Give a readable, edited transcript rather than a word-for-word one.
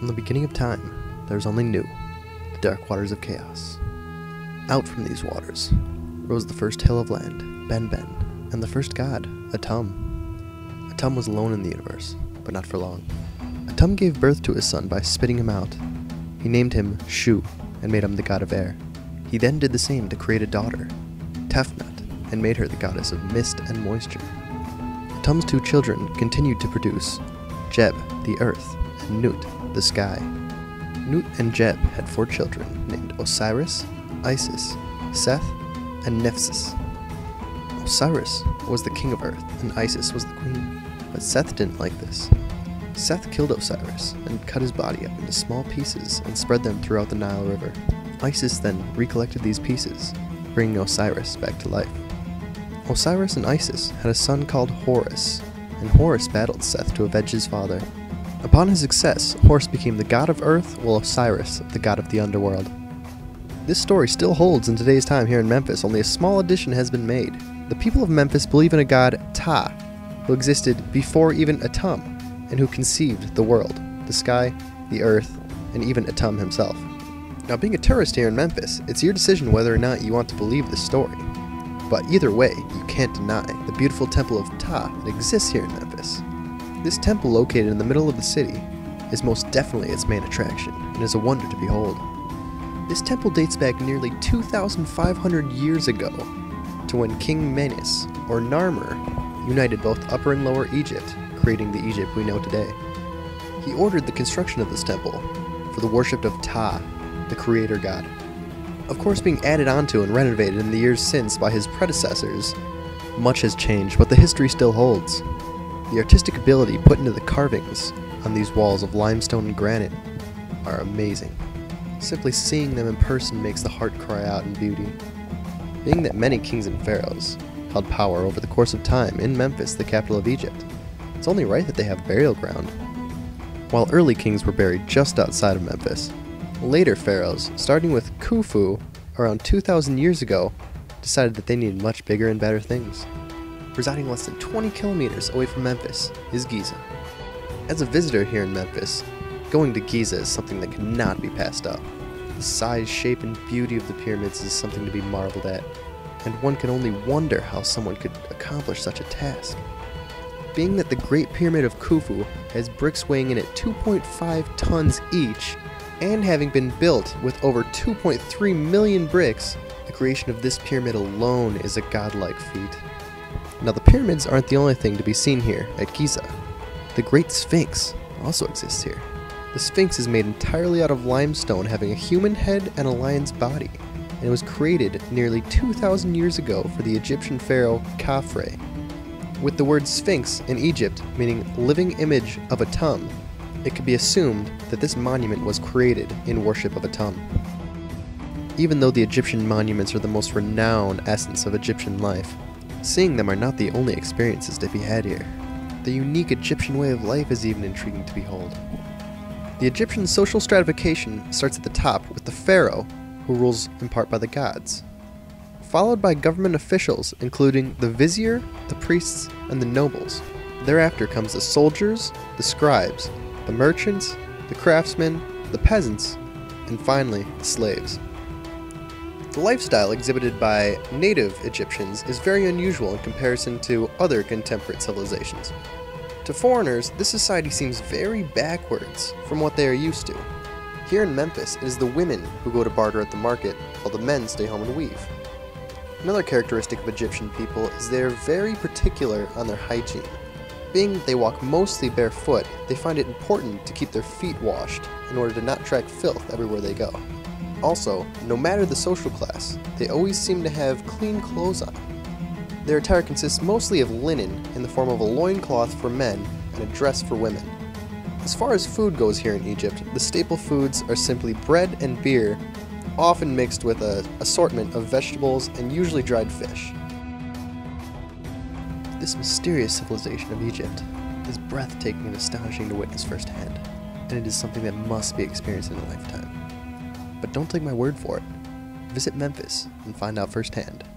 From the beginning of time, there was only Nu, the dark waters of chaos. Out from these waters rose the first hill of land, Ben Ben, and the first god, Atum. Atum was alone in the universe, but not for long. Atum gave birth to his son by spitting him out. He named him Shu and made him the god of air. He then did the same to create a daughter, Tefnut, and made her the goddess of mist and moisture. Atum's two children continued to produce Geb, the earth, and Nut, the sky. Nut and Geb had 4 children named Osiris, Isis, Seth, and Nephthys. Osiris was the king of earth and Isis was the queen, but Seth didn't like this. Seth killed Osiris and cut his body up into small pieces and spread them throughout the Nile River. Isis then recollected these pieces, bringing Osiris back to life. Osiris and Isis had a son called Horus, and Horus battled Seth to avenge his father. Upon his success, Horus became the god of earth, while Osiris the god of the underworld. This story still holds in today's time here in Memphis, only a small addition has been made. The people of Memphis believe in a god, Ptah, who existed before even Atum, and who conceived the world, the sky, the earth, and even Atum himself. Now, being a tourist here in Memphis, it's your decision whether or not you want to believe this story. But either way, you can't deny the beautiful temple of Ptah that exists here in Memphis. This temple, located in the middle of the city, is most definitely its main attraction, and is a wonder to behold. This temple dates back nearly 2,500 years ago, to when King Menes, or Narmer, united both Upper and Lower Egypt, creating the Egypt we know today. He ordered the construction of this temple for the worship of Ptah, the creator god. Of course, being added onto and renovated in the years since by his predecessors, much has changed, but the history still holds. The artistic ability put into the carvings on these walls of limestone and granite are amazing. Simply seeing them in person makes the heart cry out in beauty. Being that many kings and pharaohs held power over the course of time in Memphis, the capital of Egypt, it's only right that they have burial ground. While early kings were buried just outside of Memphis, later pharaohs, starting with Khufu around 2,000 years ago, decided that they needed much bigger and better things. Residing less than 20 kilometers away from Memphis is Giza. As a visitor here in Memphis, going to Giza is something that cannot be passed up. The size, shape, and beauty of the pyramids is something to be marveled at, and one can only wonder how someone could accomplish such a task. Being that the Great Pyramid of Khufu has bricks weighing in at 2.5 tons each, and having been built with over 2.3 million bricks, the creation of this pyramid alone is a godlike feat. Now, the pyramids aren't the only thing to be seen here at Giza. The Great Sphinx also exists here. The Sphinx is made entirely out of limestone, having a human head and a lion's body, and it was created nearly 2,000 years ago for the Egyptian pharaoh Khafre. With the word Sphinx in Egypt meaning living image of Atum, it could be assumed that this monument was created in worship of Atum. Even though the Egyptian monuments are the most renowned essence of Egyptian life, seeing them are not the only experiences to be had here. The unique Egyptian way of life is even intriguing to behold. The Egyptian social stratification starts at the top with the pharaoh, who rules in part by the gods, followed by government officials including the vizier, the priests, and the nobles. Thereafter comes the soldiers, the scribes, the merchants, the craftsmen, the peasants, and finally the slaves. The lifestyle exhibited by native Egyptians is very unusual in comparison to other contemporary civilizations. To foreigners, this society seems very backwards from what they are used to. Here in Memphis, it is the women who go to barter at the market, while the men stay home and weave. Another characteristic of Egyptian people is they are very particular on their hygiene. Being that they walk mostly barefoot, they find it important to keep their feet washed in order to not track filth everywhere they go. Also, no matter the social class, they always seem to have clean clothes on. Their attire consists mostly of linen in the form of a loincloth for men and a dress for women. As far as food goes here in Egypt, the staple foods are simply bread and beer, often mixed with an assortment of vegetables and usually dried fish. This mysterious civilization of Egypt is breathtaking and astonishing to witness firsthand, and it is something that must be experienced in a lifetime. But don't take my word for it. Visit Memphis and find out firsthand.